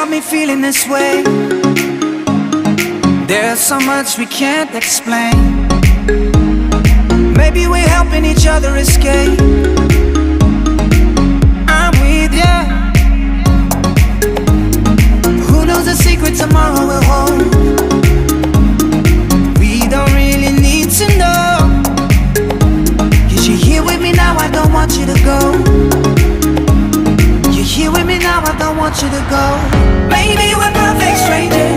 me feeling this way. There's so much we can't explain. Maybe we're helping each other escape. I'm with ya. Who knows the secret tomorrow will hold? We don't really need to know. 'Cause you're here with me now, I don't want you to go. You're here with me now, I don't want you to go. Maybe we're perfect strangers.